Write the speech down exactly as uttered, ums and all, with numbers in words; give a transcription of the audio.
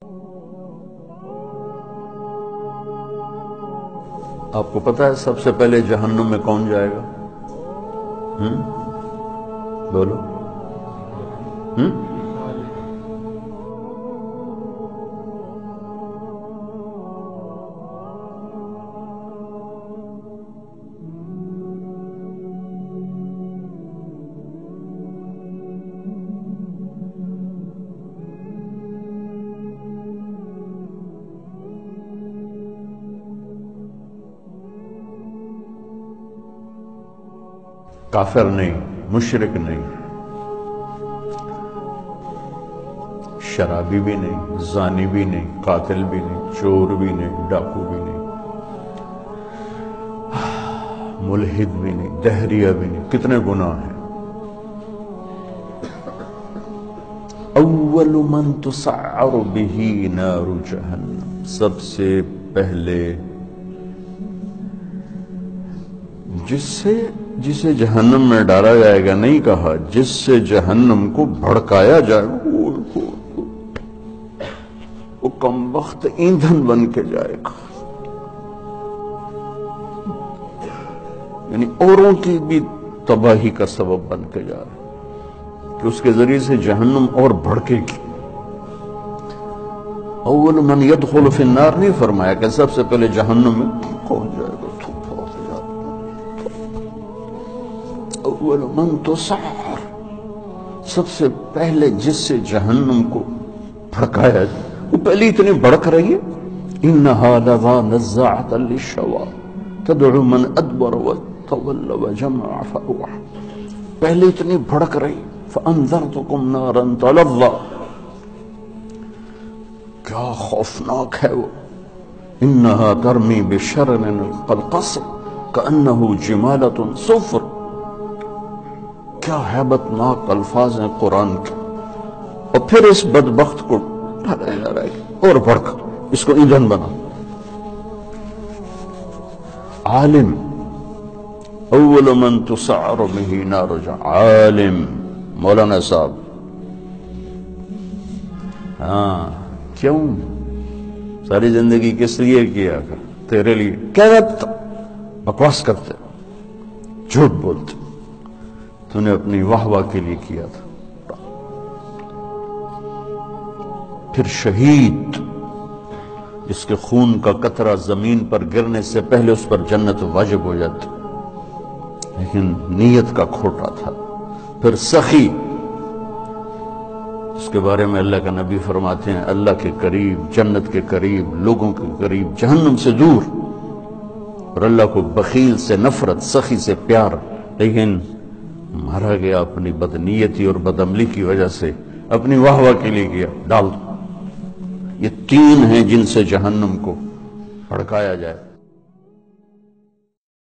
آپ کو پتا ہے سب سے پہلے جہنم میں کون جائے گا؟ ہم؟ بولو ہم؟ کافر نہیں، مشرک نہیں، شرابی بھی نہیں، زانی بھی نہیں، قاتل بھی نہیں، چور بھی نہیں، ڈاکو بھی نہیں، ملحد بھی نہیں، دہریہ بھی نہیں. کتنے گناہ ہیں. اول من تسعر به نار جہنم، سب سے پہلے جس سے جسے جہنم میں ڈالا جائے گا، نہیں کہا جس سے جہنم کو بھڑکایا جائے گا، وہ کم وقت ایندھن بن کے جائے گا، یعنی اوروں کی بھی تباہی کا سبب بن کے جا رہا ہے کہ اس کے ذریعے سے جہنم اور بھڑکے گی. اول من يدخل فی النار نہیں فرمایا کہ سب سے پہلے جہنم میں کون جائے گا. اول من تسعر، سب سے پہلے جس سے جہنم کو بھڑکایا جائے، وہ پہلے اتنی بھڑک رہی ہے. انہا لظی نزاعۃ للشویٰ تدعو من ادبر وتولى وجمع فاوعى، پہلے اتنی بھڑک رہی. فانذرتکم نارا تلظی، کیا خوفناک ہے وہ. انہا ترمی بشرر کالقصر کانہ جمالۃ صفر، کیا ہیبت ناک الفاظ ہیں قرآن کے. اور پھر اس بدبخت کو ڈالا جا رہا ہے اور بڑھ کر اس کو ایندھن بنا. عالم، اول من تسعر به نار جہنم، عالم مولانا صاحب. ہاں کیوں ساری زندگی کس لیے کیا کر؟ تیرے لیے. کیا بکواس کرتے، جھوٹ بولتے، تو نے اپنی واہ واہ کے لیے کیا تھا. پھر شہید، جس کے خون کا قطرہ زمین پر گرنے سے پہلے اس پر جنت واجب ہو جاتی، لیکن نیت کا کھوٹا تھا. پھر سخی، اس کے بارے میں اللہ کا نبی فرماتے ہیں اللہ کے قریب، جنت کے قریب، لوگوں کے قریب، جہنم سے دور. اور اللہ کو بخیل سے نفرت، سخی سے پیار، لیکن مارا گیا اپنی بدنیتی اور بدعملی کی وجہ سے، اپنی واہ واہ کے لیے کیا. ڈال دو. یہ تین ہیں جن سے جہنم کو بھڑکایا جائے.